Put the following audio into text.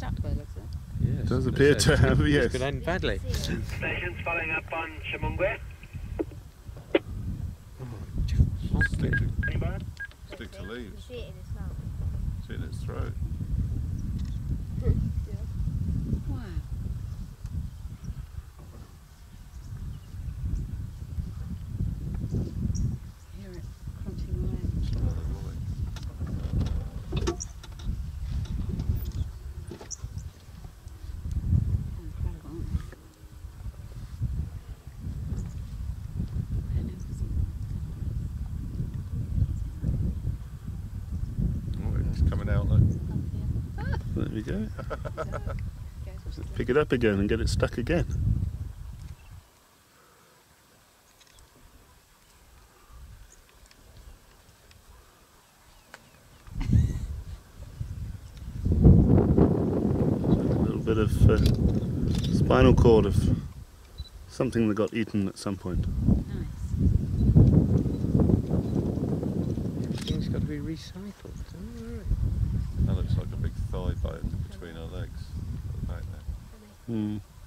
stuck by the looks of it. Yes, Does appear to have, yes. It could end badly. Stations following up on Chimungwe. Stick to leaves. See it in its mouth. See it in its throat. Wow. Hear it crunching away. It's another woolly. Incredible, aren't they? Oh, it's coming out look. There we go. Pick it up again and get it stuck again. A little bit of spinal cord of something that got eaten at some point. Nice. Everything's got to be recycled. Oh, right. That looks like a big thigh bone between our legs at the back there. Hmm.